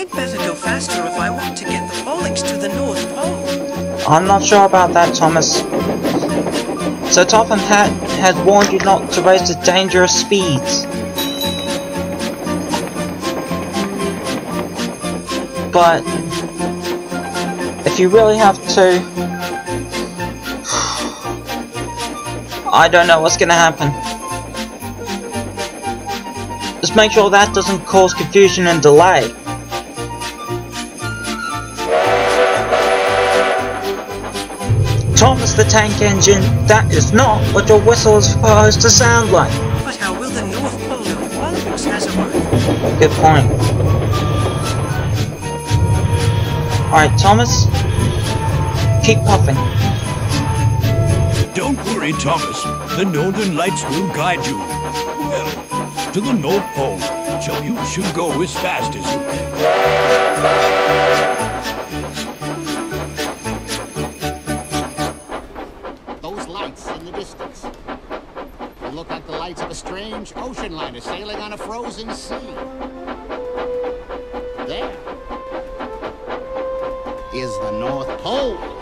I'd better go faster if I want to get the Pollux to the North Pole. I'm not sure about that, Thomas. Sir Topham had warned you not to race at dangerous speeds. But if you really have to, I don't know what's gonna happen. Just make sure that doesn't cause confusion and delay. Thomas the Tank Engine, that is not what your whistle is supposed to sound like. But how will the North Pole know Pollux has arrived? Good point. Alright, Thomas, keep puffing. Don't worry, Thomas. The Northern Lights will guide you. Well, to the North Pole. So you should go as fast as you can. Those lights in the distance. They look like the lights of a strange ocean liner sailing on a frozen sea. There is the North Pole.